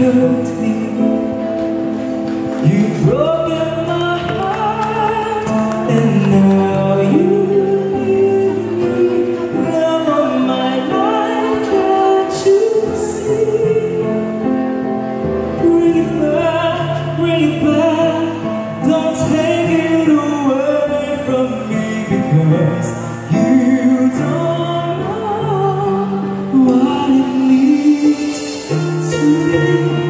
hurt me. You've broken my heart, and now you leave me. Love of my life, can't you see? Bring it back, don't take it away from me, because you don't know what it means to me.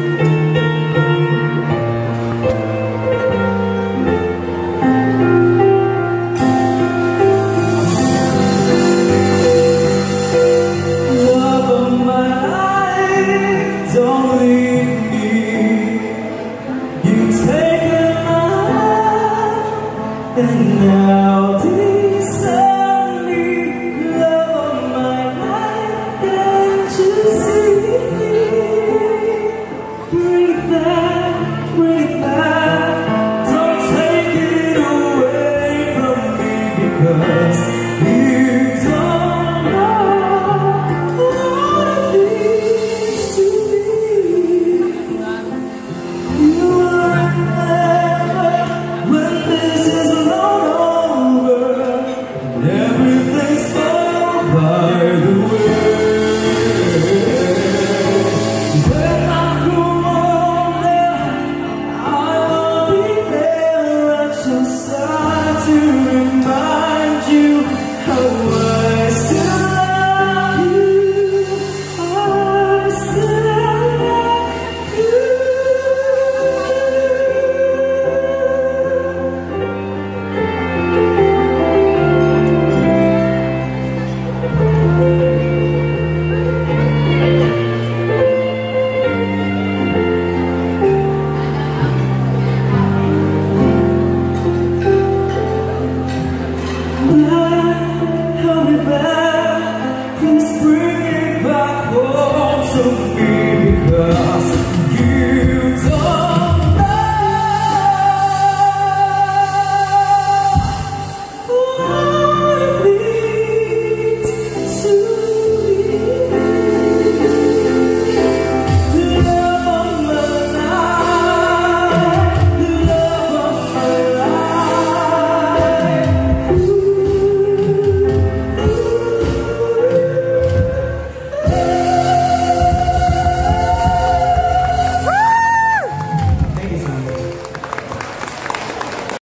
Love of my life, don't leave me. You take it out, and now desert me. Love of my life, can't you see? Bring it back, don't take it away from me, because you don't know what it means to me. You will remember when this is all over, and everything's gone by the way. When I grow older, I will be there at your side to remind you how I still love you. I still love you. Help me back, please bring it back home to me, because